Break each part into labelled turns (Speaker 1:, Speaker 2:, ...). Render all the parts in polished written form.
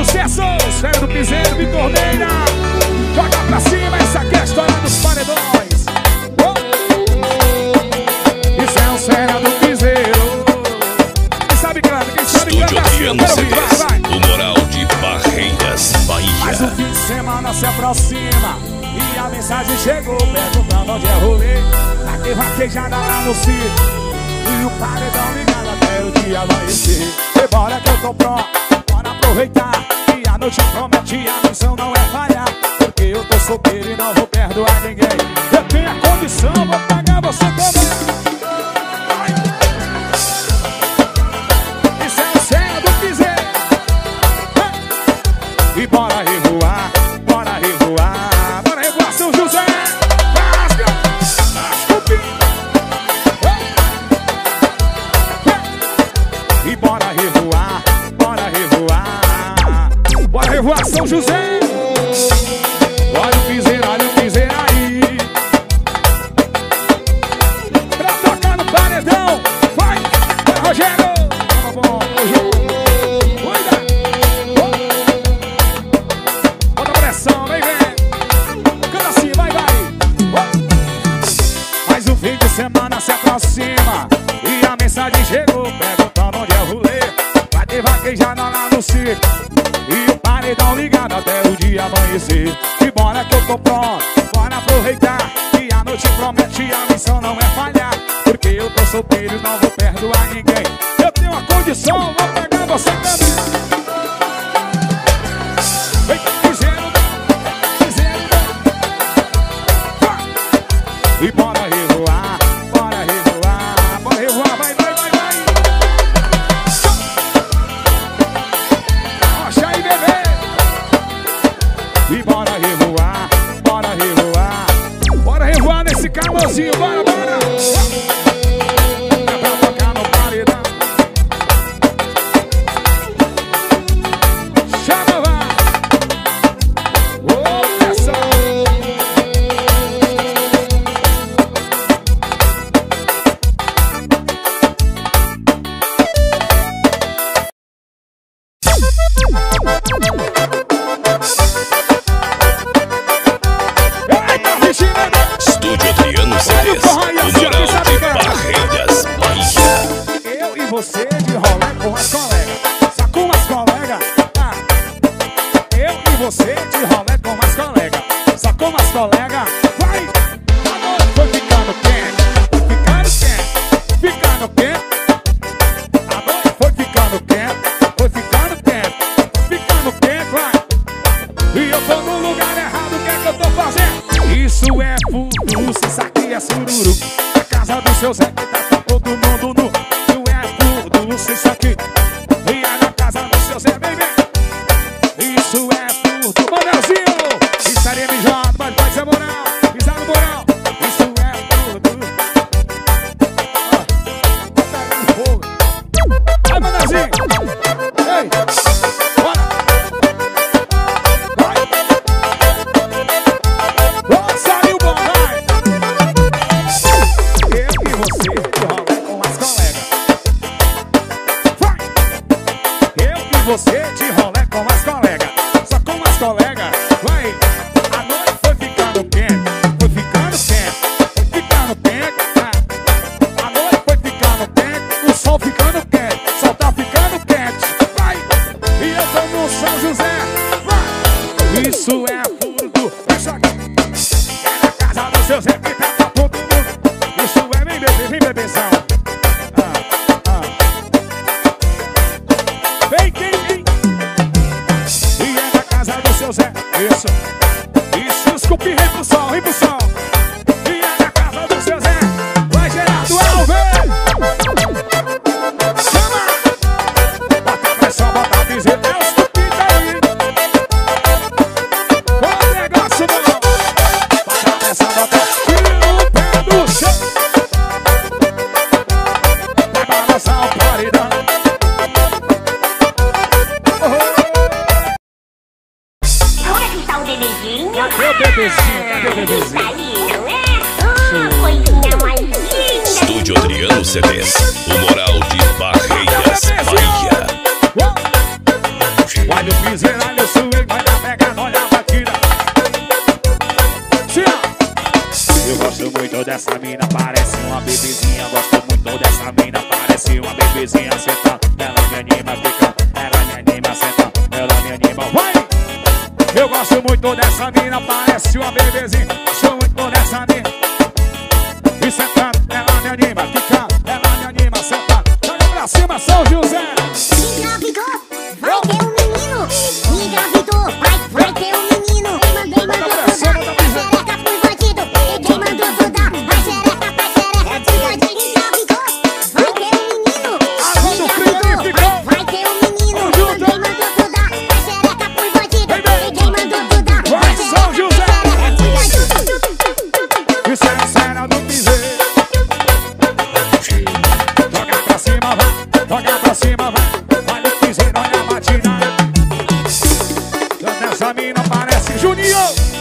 Speaker 1: sucesso, Sério do Piseiro, Vitor Neira. Joga pra cima, essa aqui é a história dos paredões. Isso é o Sério do Piseiro. Quem sabe canta, quem sabe canta assim. Eu quero ouvir, vai.
Speaker 2: O Moral de Barreiras, Bahia.
Speaker 1: Mas o fim de semana se aproxima e a mensagem chegou perguntando onde é rolê. Aqui vaquejada lá no circo e o paredão ligado até o dia amanhecer. E bora que eu tô pronto, bora aproveitar. E a noite promete, a missão não é falhar. Porque eu tô solteiro e não vou perdoar ninguém. Eu tenho a condição, vou pagar você também. Isso é o Sério do Piseiro. E bora revoar, bora revoar. Bora revoar, São José. E bora revoar, bora revoar. Bora revoar, São José. Olha o piseiro aí. Pra tocar no paredão. Vai, Rogério. Vamos, Rogério. Cuida. Bota pressão, vem, vem. Canta assim, vai, vai. Mas o fim de semana se aproxima e a mensagem chegou perguntando onde é o rolê. Vai ter vaquejada lá no circo e o paredão ligado até o dia amanhecer. E bora que eu tô pronto, bora aproveitar. Que a noite promete, a missão não é falhar. Porque eu tô solteiro e não vou perdoar ninguém. Eu tenho uma condição, vou pegar você também. Vem, piseiro, piseiro. E bora revoar, bora revoar. Bora revoar, vai, vai, vai, vai. Rocha aí, bebê. E bora revoar, bora revoar. Bora revoar nesse calorzinho, bora, bora. É pra tocar no paredão. Chama, vai. Ô, pressão. Eita, Regina.
Speaker 2: Estúdio Adriano CDs. O Moral de Barreiras, Bahia.
Speaker 1: Eu e você de rolê com as colegas. Só com as colegas. Ah. Eu e você de rolê com as colegas. Só com as colegas. Vai! A noite foi ficando quente. Foi ficando quente. Ficando quente. A noite foi ficando quente. Foi ficando quente. Ficando quente, vai! E eu tô no lugar errado, o que é que eu tô fazendo? Isso é furdunço, isso aqui é sururu. A casa do seu Zé que tá todo mundo nu. Isso é furdunço, isso aqui. E é na casa do seu Zé, vem, vem. Isso é furdunço. Manelzinho! Isso aí é mijado, mas pode ser moral. Pisar no moral. Isso é furdunço. Tá pegando fogo. Vai, Manelzinho! Ei! Bora! Saiu bom, vai! Eu e você de rolê com as colegas. Vai! Eu e você de rolê com as colegas. Só com as colegas. Vai! A noite foi ficando quente. Foi ficando quente. Foi ficando quente. A noite foi ficando quente. O sol ficando quente. O sol tá ficando quente. Vai! E eu tô no São José. Vai! Isso é furdo. Deixa aqui. Do seu Zé que tá pra todo mundo. Isso é bem bebê, vem bebezão. Vem, vem, vem. E é na casa do seu Zé. Isso. Isso, os cupim, vem pro sol, vem pro sol. E é na casa do seu Zé. Vai, Gerardo Alves. Chama. Bota a pressão, bota a piseira. É os cupim daí. Qual o negócio, meu irmão? Bota a pressão, bota a tira o pé do chão. Vai balançar o paredão.
Speaker 3: Onde é que está o bebezinho?
Speaker 1: Cadê o bebezinho? Cadê o bebezinho?
Speaker 3: Tá lindo, né? Coisinha mais linda.
Speaker 2: Estúdio Adriano CDs. O Moral de Barreiras, Bahia.
Speaker 1: Olha o piseiro bebezinha senta, ela me anima, fica, ela me anima, senta, ela me anima, vai! Eu gosto muito dessa mina, parece uma bebezinha, sou muito dessa mina. E senta, ela me anima, fica, ela me anima, senta, joga pra cima, São José.
Speaker 3: Engravidou, vai ter um menino. Engravidou, vai ter um menino. Quem mandou dar a xereca pro bandido? E quem mandou tu dar a xereca pra xereca pro bandido? Engravidou, vai ter um menino. Engravidou, vai ter um menino. Quem mandou tu dar a xereca pro bandido? E quem mandou tu dar a xereca pro bandido?
Speaker 1: Isso é a cena do piseiro. Joga pra cima, vai, joga pra cima, vai. Olha o piseiro, olha a batida. Essa mina parece Juninho.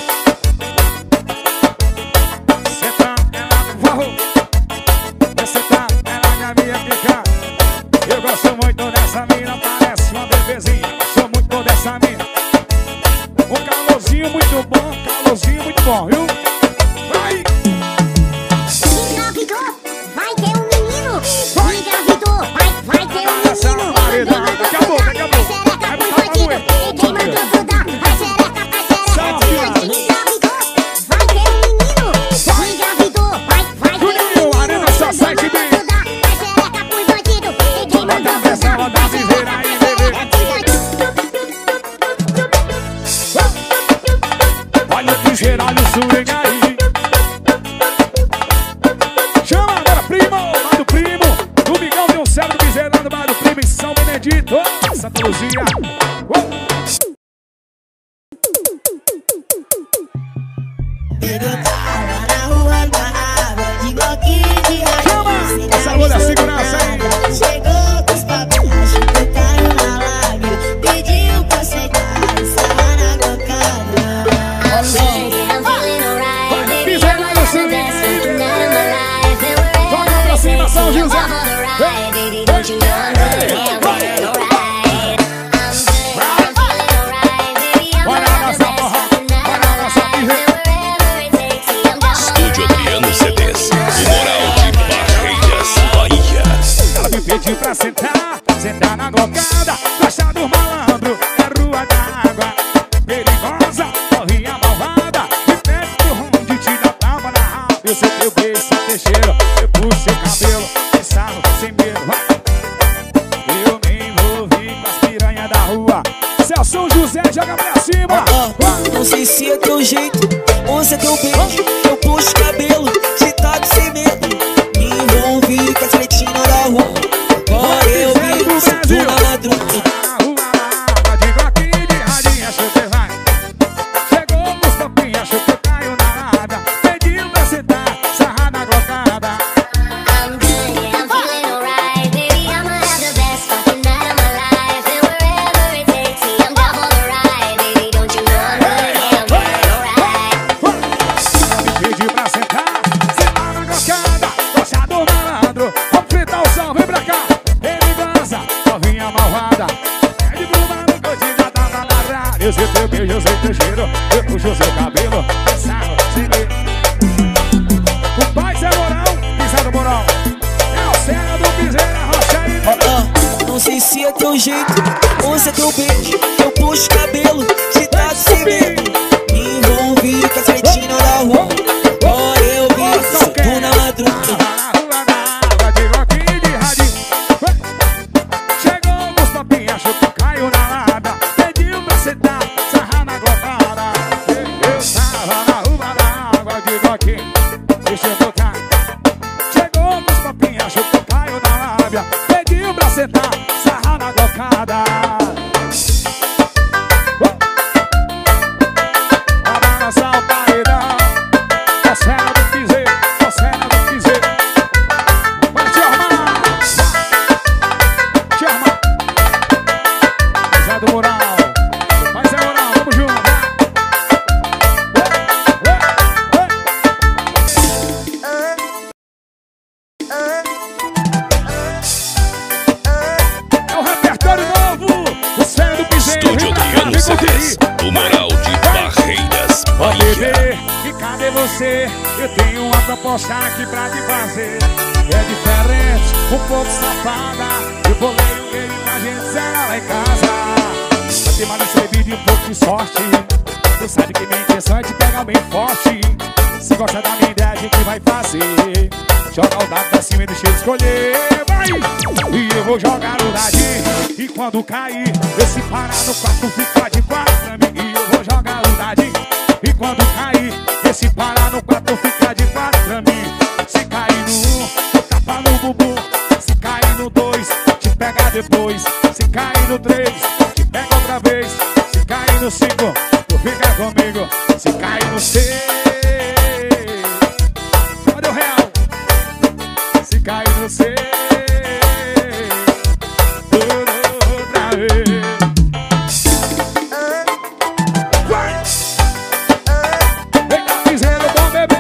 Speaker 1: Senta, ela no varro. Senta, ela minha minha fica. Eu gosto muito dessa mina, parece uma bebezinha. Sou muito dessa mina. Um calorzinho muito bom, viu? Vai!
Speaker 3: Engravidou, vai ter um menino. Engravidou, vai ter um menino.
Speaker 1: Daqui a pouco.
Speaker 3: Vai pro bandido. E quem mandou tu dar a xereca pra xereca pro bandido? Engravidou, vai ter um menino. Engravidou, vai ter um menino.
Speaker 1: Juninho, Arena só sai de mim.
Speaker 3: Tu dar a xereca pro bandido. E quem mandou tu dar
Speaker 1: Roda a viseira aí, bebê. Olha o piseiro, olha o swing aí. Chama agora, primo, lá do primo. Domingão tem um céu do piseiro lá do bar do primo em São Benedito. Santa Luzia. Chama essa bolha, segurança aí.
Speaker 4: Chegou com os papéis, caiu na lábia, pediu pra sentar, estava na cocada.
Speaker 1: Piseiro lá no swing. Joga pra cima, São José.
Speaker 2: Estúdio Adriano CDs, o Moral de Barreiras, Bahia.
Speaker 1: Ela me pediu pra sentar, sentar na gocada. Gosta do malandro, é rua d'água. Perigosa, novinha malvada. Me pede pro rumo de te dar tapa na raba. Eu sei teu beijo, seu teixeiro. Eu puxo seu cabelo, pensando sem medo, vai. Eu me envolvi com as piranhas da rua. Celso José, joga pra cima.
Speaker 5: Não sei se é teu jeito ou se é teu beijo. Eu puxo cabelo, te taco sem medo. Me envolvi com as cretinas da rua. Agora eu vi, se tu na madruga.
Speaker 1: Na rua, digo aqui de radinha, acho que vai. Chegou nos papinhos, acho que eu caio na lábia. Pediu pra sentar, sarrar na glocada. Me pediu pra sentar, sentar na glocada. Gosta do malandro, vamos fritar o som, vem pra cá. Ele dança, novinha malvada. É de bruma no cotinho, já tava na rádio. Eu sei teu beijo, eu sei teu cheiro. Eu puxo seu cabelo, pensava sem medo. O pai Zé Moral, pisado Moral. É o cena do piseiro, arrocha aí.
Speaker 5: Não sei se é teu jeito ou se é teu beijo. Eu puxo cabelo, te taco sem medo. Me envolvi com as cretinas da rua. Agora eu vi, se tu na madruga.
Speaker 1: Na rua da água, digo aqui de radinho. Chegou nos papinhos, acho que eu caio na lábia. Pediu pra sentar, sarrar na glocada. Eu tava na rua da água, digo aqui, deixa eu tocar. Chegou nos papinhos, acho que eu caio na lábia. Pediu pra sentar, sarrar na glocada. Pra balançar o paredão. Cocela do piseiro, cocela do piseiro. Vai te armar, te armar. Pesado Moral, faz a moral, vamos junto, vai. É o repertório novo, o céu do piseiro.
Speaker 2: Estúdio Adriano CDs, o Moral de Barreiras,
Speaker 1: Ó
Speaker 2: Bahia.
Speaker 1: bebê, e cadê você? Eu tenho uma proposta aqui pra te fazer. É diferente, um pouco safada. Eu vou ler um game pra gente zerar lá em casa. Vai ter malícia, bebida e um pouco de sorte. Tu sabe que minha intenção é te pegar bem forte. Se gosta da minha ideia, a gente vai fazer. Joga o dado pra cima e deixa eu escolher. Vai! E eu vou jogar o dadinho. E quando cair, esse parar no quarto fica de quatro pra mim. E eu vou jogar o dadinho. E quando cair, esse parar no quarto fica de quatro pra mim. Se cair no 1, tu tapa no bumbum. Se cair no 2, te pega depois. Se cair no 3, te pega outra vez. Se cair no 5, tu fica comigo. Se cair no 6, cadê o real? Se cair no 6, tudo outra vez. Vai! Vem cá, piseiro, bom bebê.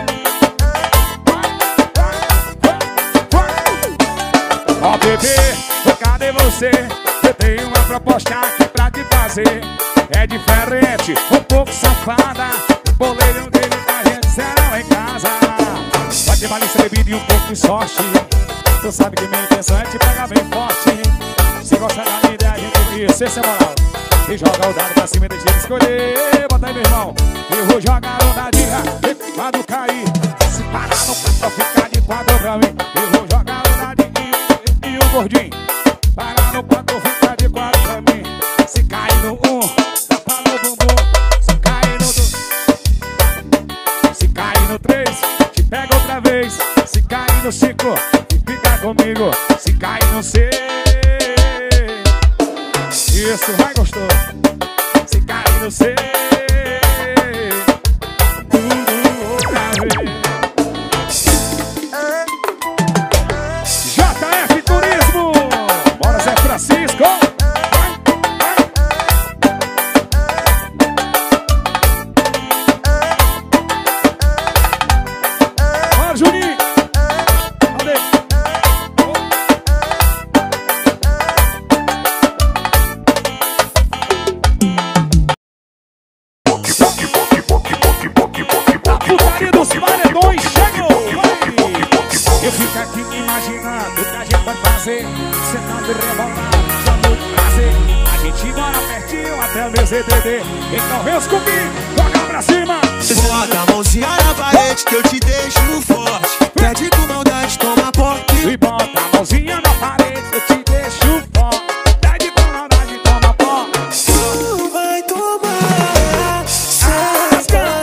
Speaker 1: Ó bebê, cadê você? Eu tenho uma proposta aqui pra te fazer. É diferente, um pouco safada. Boleiro dele pra gente será lá em casa. Vai ter malícia, bebida e um pouco de sorte. Tu sabe que minha intenção é te pegar bem forte. Se gosta da minha ideia, a gente vai ser moral. E joga o dado pra cima e deixa ele escolher. Bota aí, meu irmão. Eu vou jogar o dadinho. E quando cair, se parar no canto, ficar de quadro pra mim. Eu vou jogar o dadinho e o gordinho. Parar no canto, ficar de quadro pra mim. Se cair no 1, tapa no bumbum. Se cair no 2, se cair no 3, te pega outra vez. Se cair no 5, fica comigo. Se cair no 6, isso, vai gostoso. Se cair no 6, tudo outra vez. JF Turismo, bora Zé Francisco. Bora, Juninho. Cadê? A putaria dos paredões chegou. Eu fico aqui imaginando o que a gente vai fazer. Sentando e rebolando, com muito prazer. A gente mora pertinho até o meu ZDD. Então vem comigo, joga pra cima.
Speaker 5: Bota a mãozinha na parede que eu te deixo forte. Pede com maldade, toma pote.
Speaker 1: E bota a mãozinha na parede que eu te deixo forte. Pede com maldade, toma pó.
Speaker 5: Tu vai tomar seus caras.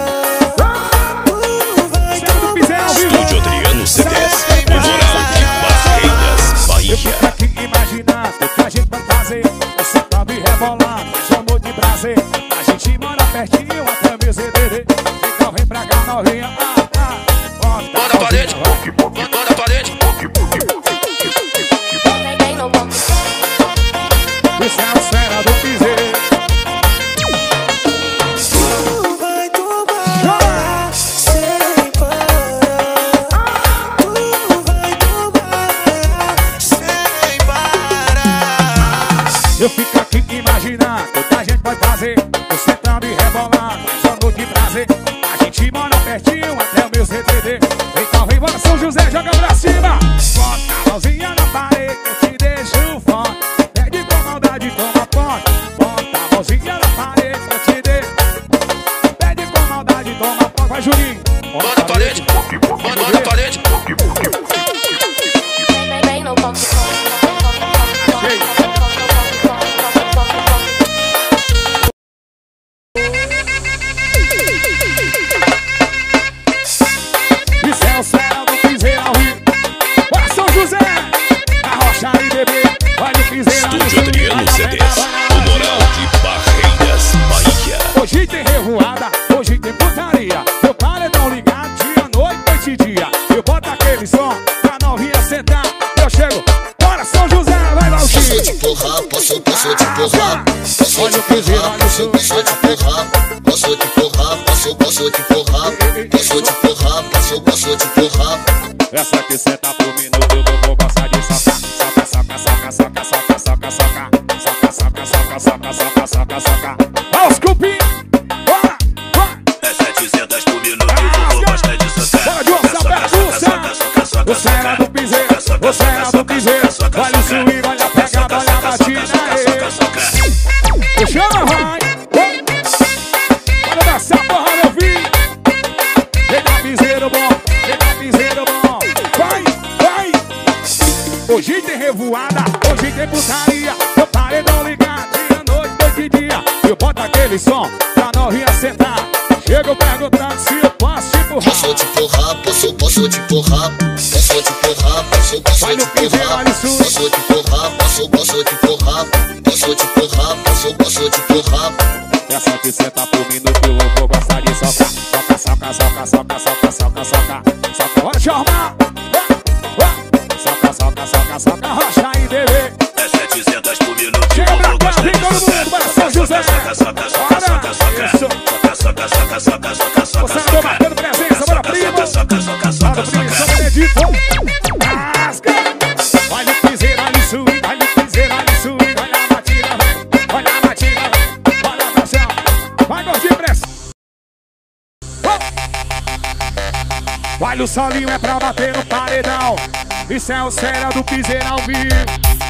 Speaker 5: Tu vai
Speaker 1: Certo, Pizel, ao vivo.
Speaker 2: Estúdio Adriano CDs, o moral de Barreiras,
Speaker 1: Eu
Speaker 2: Bahia.
Speaker 1: fico aqui imaginando o que a gente vai fazer. Eu sentando e rebolando, mas amor de prazer. A gente mora pertinho até o meu ZDD. Então vem pra cá, novinha.
Speaker 6: Mão na parede, mão na parede.
Speaker 1: Isso é a esfera do piseiro.
Speaker 5: Tu vai tomar sem parar. Tu vai tomar sem parar.
Speaker 1: Eu fico aqui imaginando o que a gente vai fazer. Eu sentando e rebolando, mas amor de prazer. A gente mora pertinho até o meu ZDD. Então vem, bora São José, joga pra cima. Bota a mãozinha na parede que eu te deixo forte. Pede com maldade, toma pote. Bota a mãozinha na parede que eu te deixo. Pede com maldade, toma pote. Vai, Juninho.
Speaker 6: Mão na parede, mão na parede.
Speaker 1: Isso é o céu do piseiro ao vivo. Bora São José, arrocha e bebê. Vai no piseiro.
Speaker 2: Estúdio Adriano CDs, o moral de Barreiras, Bahia.
Speaker 1: Hoje tem revoada, hoje tem putaria. Meu paredão ligado, dia, noite e dia. Eu boto aquele som pra novinha sentar. Eu chego, bora São José, vai lá o
Speaker 7: Posso
Speaker 1: time.
Speaker 7: te empurrar, posso te empurrar. Posso
Speaker 1: Olha
Speaker 7: te
Speaker 1: o piseiro,
Speaker 7: empurrar,
Speaker 1: olha o som.
Speaker 7: posso te empurrar. Posso te empurrar, posso te empurrar. Posso te empurrar, posso te empurrar.
Speaker 1: Essa aqui senta por minuto, eu vou gostar de socar. Soca, soca, soca, soca, soca, soca, soca. Soca, soca, soca, soca, soca, soca, soca. Olha os cupim, bora, vai.
Speaker 6: É 700 por minuto, eu vou gostar de socar.
Speaker 1: Bora, Diogo, aperta o céu. O céu do piseiro. Você é do piseiro, olha o swing, olha a pegada, olha a batida. Chama, vai. Bora dessa porra, meu filho. Vem cá, piseiro bom, vem cá, piseiro bom. Vai, vai. Hoje tem revoada, hoje tem putaria. Eu paredão ligado, dia, noite, noite e dia. Eu boto aquele som pra novinha sentar. Chego perguntando se eu posso te empurrar.
Speaker 7: Posso te empurrar, posso te empurrar. Posso te empurrar, posso te empurrar. Posso te empurrar, posso te empurrar. Posso te empurrar, posso te empurrar.
Speaker 1: Essa que senta por minuto, eu vou gostar de socar. Soca, soca, soca, soca, soca, soca, soca. Soca, bora chamar. Soca, soca, soca, soca, rocha aí, bebê.
Speaker 6: É 700 por minuto.
Speaker 1: Chega pra cá, vem todo mundo, para São José.
Speaker 6: Soca, soca, soca, soca, soca. Soca, soca, soca, soca, soca, soca.
Speaker 1: Você andou marcando presença, bora primo.
Speaker 6: Soca, soca, soca, soca,
Speaker 1: São Benedito. Rasga. Olha o piseiro, olha o swing, olha o piseiro, olha o swing. Olha a batida, vem. Olha a batida, vem. Olha a pressão. Vai, gordinho, pressa. Olha o solinho, é pra bater no paredão. Isso é o Cera do piseiro ao vivo.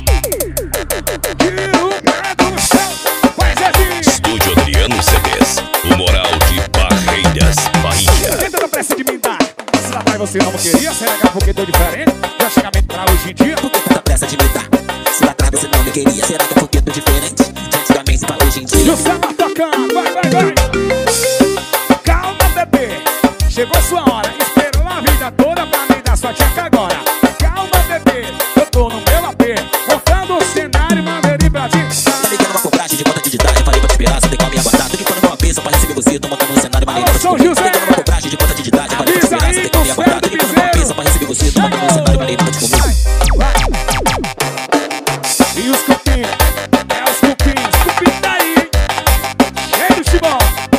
Speaker 1: Tira o pé do chão. Vai, Zezinho.
Speaker 2: Estúdio Adriano CDs, o moral de Barreiras, Bahia.
Speaker 1: Tenta da pressa de me dar. Se lá vai você não queria, será que é porque tô diferente? Já chegamento pra hoje em dia.
Speaker 5: Por que tanta pressa de me dar? Se lá atrás você não me queria, será que é porque tô diferente? De antigamente pra hoje em dia.
Speaker 1: José tá tocando, vai, vai, vai. Calma, bebê. Chegou sua hora. Esperou a vida toda pra me dar sua tcheca agora. Calma, bebê. Eu tô no meu AP. Montando o cenário, mandei pra ti.
Speaker 5: Tá ligando uma cobragem de conta de idade. Eu falei pra te esperar, você tem como me aguardar. Tô ficando numa pista pra receber você. Tô montando um cenário maneiro pra te
Speaker 1: São
Speaker 5: comer.
Speaker 1: José.
Speaker 5: Tá ligando uma cobragem de conta de idade. Eu falei pra te esperar, você tem como me aguardar. Tô ficando numa pista pra receber você. Tô montando um cenário maneiro pra te comer.
Speaker 1: E os cupins, é os cupins daí. Cheio de chibão.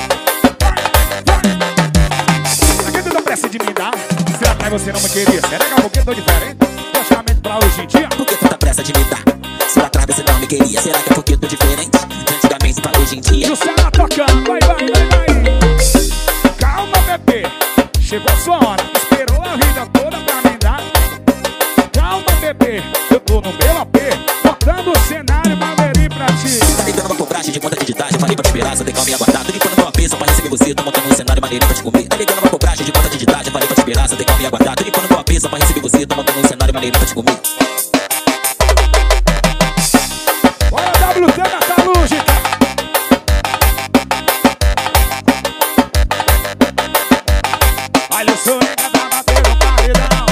Speaker 1: Pra que tanta pressa de me dar? Será que você não me queria? Será que é porque tô diferente? Praticamente pra hoje em dia.
Speaker 5: Por que tanta pressa de me dar? Se lá atrás você não me queria, será que é porque eu tô diferente? De antigamente pra hoje em dia.
Speaker 1: José tá tocando, vai, vai, vai, vai. Calma, bebê. Chegou a sua hora. Esperou a vida toda pra me dar. Calma, bebê. Eu tô no meu AP. Botando o cenário, maneirinho pra ti.
Speaker 5: Tá ligando uma cobragem de conta de idade. Eu falei pra te esperar, você tem como me aguardar. Tô limpando meu AP só pra receber você. Tô montando um cenário maneiro pra te comer. Tá ligando uma cobragem de conta de idade. Eu falei pra te esperar, você tem como me aguardar. Tô limpando meu AP só pra receber você. Tô montando um cenário maneiro pra te comer.
Speaker 1: Bora, WT Metalúrgica. Olha o sonho que tá batendo no paredão.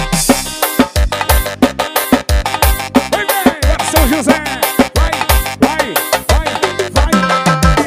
Speaker 1: Vem, vem, bora São José. Vai, vai, vai, vai.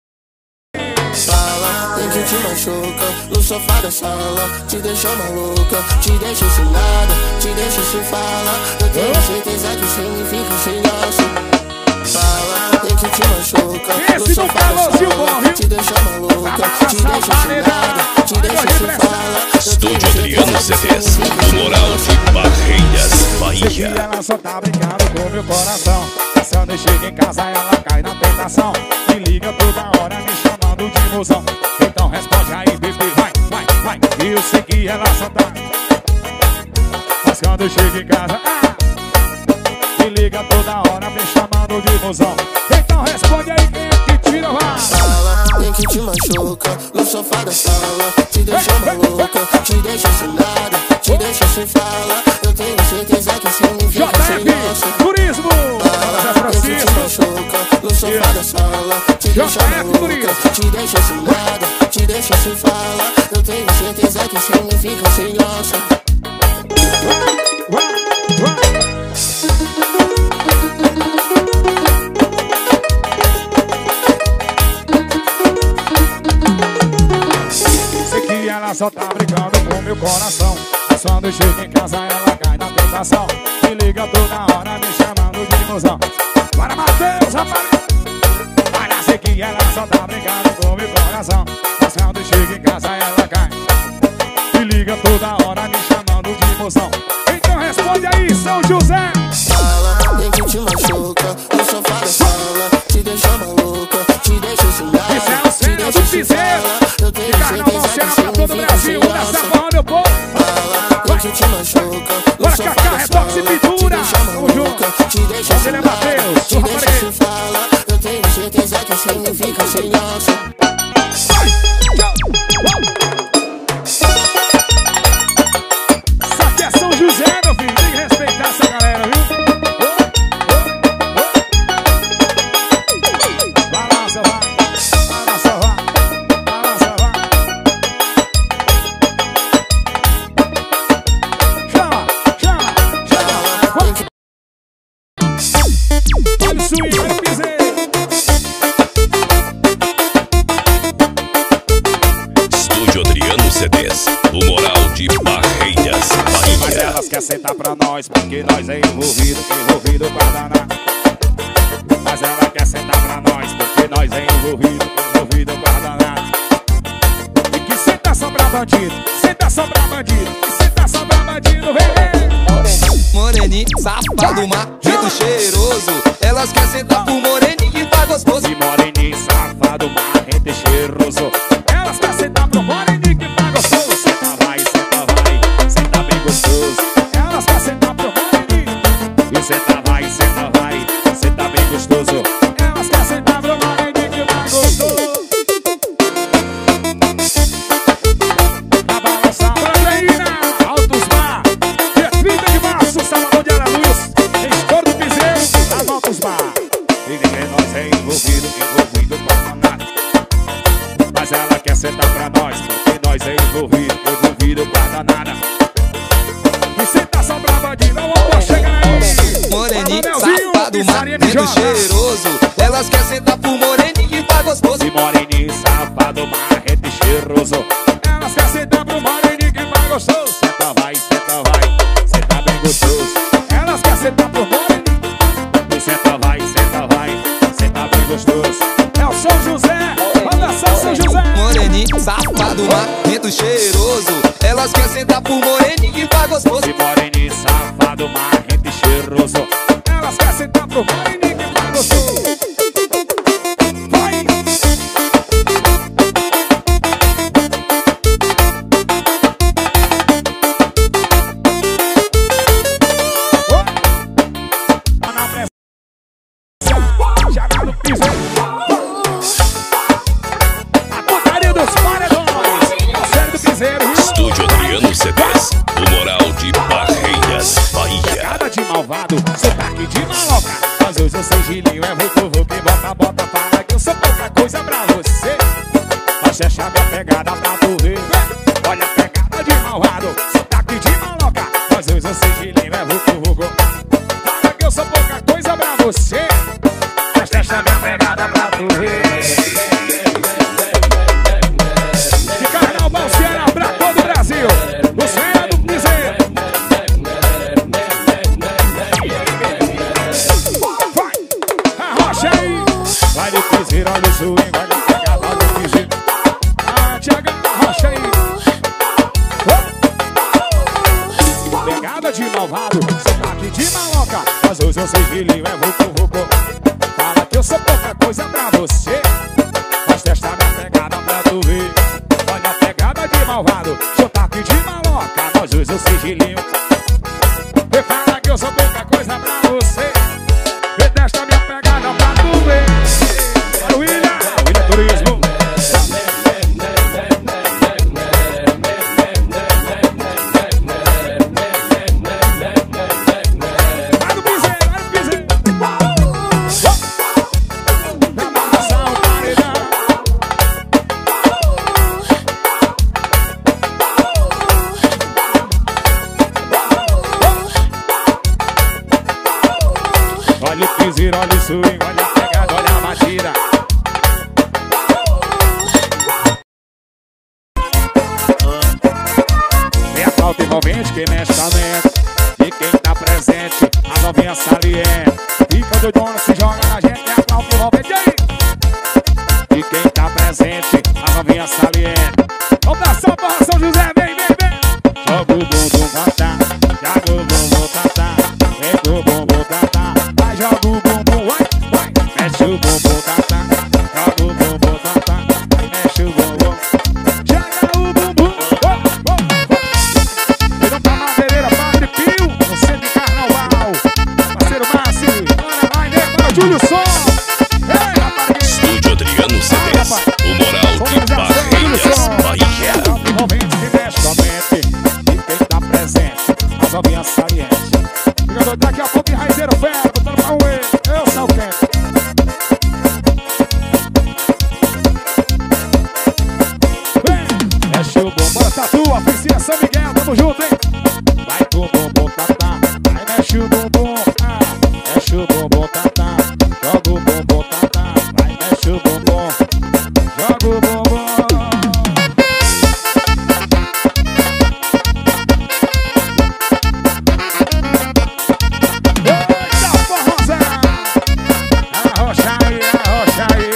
Speaker 8: Fala, tem que te machuca no sofá da sala, te deixa maluca, te deixa sem nada, te deixa sem fala. Eu tenho certeza que significa sem graça. Fala, tem que te machuca no sofá da sala, te deixa maluca, te deixa sem nada, te deixa sem fala.
Speaker 2: Estúdio Adriano CDs, o moral de Barreiras,
Speaker 1: Sei que
Speaker 2: Bahia.
Speaker 1: ela só tá brincando com meu coração. Quando eu chego em casa ela cai na tentação. Me liga toda hora me chamando de mozão. Então responde aí, bebê, vai, vai, vai. E eu sei que ela só tá. Mas quando eu chego em casa, me liga toda hora me chamando de mozão. Então responde aí, quem é que tira, vai.
Speaker 8: Fala, tem que te machuca no sofá da sala, te deixa maluca, te deixa sem nada, te deixa sem fala. Eu tenho certeza que significa sem graça.
Speaker 1: JF, Turismo,
Speaker 8: Fala, tem que te machuca no sofá da sala, te deixa maluca, te deixa sem nada, te deixa sem fala. Eu tenho certeza que significa sem graça.
Speaker 1: vai, vai. Sei que ela só tá brincando com meu coração. Mas quando eu chego em casa ela cai na tentação. Me liga toda hora me chamando de mozão. Para Matheus, rapaz. Olha, sei que ela só tá brincando com meu coração. Mas quando eu chego em casa ela cai. Me liga toda hora me chamando de mozão. Então responde aí, São José.
Speaker 8: Fala, tem que te machuca no sofá da sala, te deixa maluca, te deixa sem nada.
Speaker 1: Isso é o Cena do Piseiro. De Carnaval, Cena pra todo o Brasil. Nessa porra, meu povo.
Speaker 8: Fala, tem que te machuca no
Speaker 1: Bora,
Speaker 8: sofá
Speaker 1: Cacá,
Speaker 8: da
Speaker 1: retoca Alex Pintura, tamo junto.
Speaker 8: Te deixa
Speaker 1: Ele é Matheus,
Speaker 8: te deixa se fala. Eu tenho certeza que significa sem graça.
Speaker 1: Isso aqui é São José, meu filho. Tem que respeitar essa galera, viu? Balança, vai. Balança, vai. Balança, vai. Chama, chama, chama. Olha o swing, olha o piseiro.
Speaker 2: Estúdio Adriano CDs, o moral de Barreiras,
Speaker 1: Mas
Speaker 2: Bahia.
Speaker 1: elas querem sentar pra nós, porque nós é envolvido com a danada. Mas ela quer sentar pra nós, porque nós é envolvido com a danada. E que senta só pra bandido, senta só pra bandido, que senta só pra bandido, vem, vem.
Speaker 5: Moreninho, safado, marrento cheiroso. Elas querem sentar pro moreninho e tá gostoso.
Speaker 1: E moreninho, safado, marrento e cheiroso. Elas querem sentar pro moreninho que tá gostoso. Senta vai, senta bem gostoso. Elas querem sentar pro moreninho. E senta vai, senta bem gostoso. Elas querem sentar pro moreninho que tá gostoso. A balança brasileira, Altos Bar. Dia 30 de março, Salvador de Araluz. Estouro do Piseiro, as Altos Bar. E ninguém nós é envolvido com a danada. Mas ela quer sentar pra nós, porque nós é envolvido com a danada. E senta só pra bandido, vamos chegar aí.
Speaker 5: Moreninho,
Speaker 1: Fala,
Speaker 5: safado,
Speaker 1: Melzinho,
Speaker 5: marrento cheiroso. Elas querem sentar pro moreninho e tá gostoso.
Speaker 1: E moreninho, safado, marrento e cheiroso. Elas querem sentar pro moreninho que vai gostoso. Senta vai, senta bem gostoso. Elas querem sentar pro moreninho. E senta vai, senta bem gostoso. É o São José, manda São José.
Speaker 5: Moreninho, safado, marrento cheiroso. Elas querem sentar pro moreninho e tá gostoso.
Speaker 1: E moreninho, safado, marrento e cheiroso. Elas querem sentar pro moreninho que vai gostoso. Vai! Na pressão, joga no piso. A putaria dos paredões. É o sério do piseiro, viu?
Speaker 2: Estúdio Adriano CDs, o moral de Barreiras, Bahia.
Speaker 1: Pegada de malvado, sotaque de maloca. Mas hoje eu sou gilinho, é vucu que bota, fala que eu sou pouca coisa pra você. Mas deixa minha pegada pra tu ver. Olha a pegada de malvado, sotaque de maloca. Mas hoje eu sou gilinho, é vucu. Fala que eu sou pouca coisa pra você. Mas deixa minha pegada pra tu ver. De Carnaval, Ceará, pra todo o Brasil. Luciano do Piseiro. Vai, arrocha aí. Vai no piseiro, olha o swing, vai na pegada, olha o piseiro. Ah, Thiago, arrocha aí. Pegada de malvado, sotaque de maloca. Mas hoje eu sou gilinho, é vucu. Fala que eu sou pouca coisa pra você. Mas testa minha pegada pra tu ver. Olha a pegada de malvado, sotaque de maloca. Mas hoje eu sou gilinho. E fala que eu sou pouca coisa pra você. E testa minha pegada pra tu ver. Olha o William Turismo. Vai no piseiro, vai no piseiro. Na marcação, paredão. Olha o piseiro, olha o swing, olha a pegada, olha a batida. Vem a flauta envolvente que mexe com a mente. E quem tá presente, a novinha saliente. Fica doidona, se joga na gente, é a flauta envolvente. E aí? E quem tá presente, a novinha saliente. Vamos dar só pra São José, vem. Joga o bumbum cantar, joga o bumbum cantar. Vem com o bumbum cantar. Vai, joga o bumbum, vai. Mexe o bumbum cantar. Joga o bumbum cantar. Mexe o bumbum. Joga o bumbum. E não tá madeireira, Padre Pio. No centro de Carnaval. Tô daqui a pouco em Raizeiro Fera, botando pra um E. Eu sou o quê? Mexe o bumbum, tatu, oficina São Miguel, tamo junto, hein? Vai com o bumbum, tatá. Aí mexe o bumbum, mexe o bumbum, tatá. Joga o bumbum, tatá. Vai, mexe o bumbum, joga o bumbum. Eita, forrozão! Arrocha aí, arrocha aí.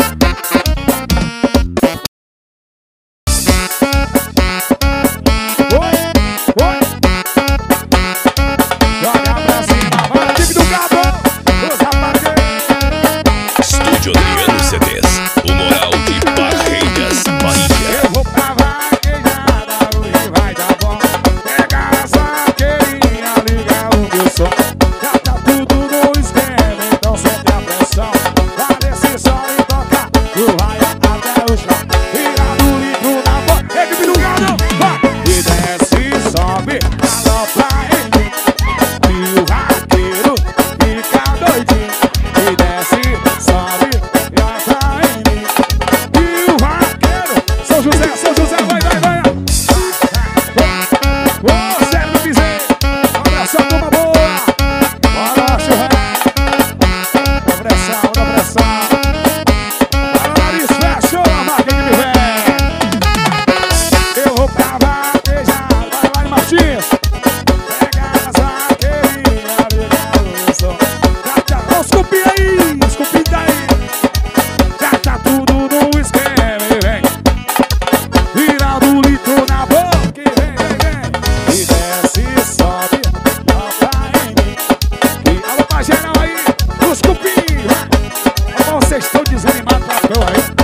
Speaker 1: Joga pra cima, vai, time do Gabo! Os rapazes!
Speaker 2: Estúdio Adriano CDs, o Moral de Barreiras, Bahia.
Speaker 1: Eu vou pra vaquejada, hoje vai dar bom. Pega essa vaqueirinha, liga o meu som. Já tá tudo no esquema, então sente a pressão. Vai desse som e toca, tu vai até o chão. Vira do litro na boca, equipe do Galo, vai! E desce, sobe, galopla em mim. E o vaqueiro fica doidinho. E desce, sobe, galopla em mim. E o vaqueiro, São José, vai, vai, vai. Ô, Sérgio Piseiro, um abração, turma boa. Bora, churrasco. Uma pressão, uma pressão. Para nariz, fecha a marca que me vem. Eu vou pra vaquejar, vai lá em Martins. Pega as vaqueirinhas, liga o som. Já, ó, os cupim aí, os cupim daí. Já tá tudo no esquema e vem. Virando o litro na boca e vem, vem, vem. E desce, sobe, toca em mim. E alô pra geral aí, os cupim, vai. Ó, vocês estão desanimados pra pão aí.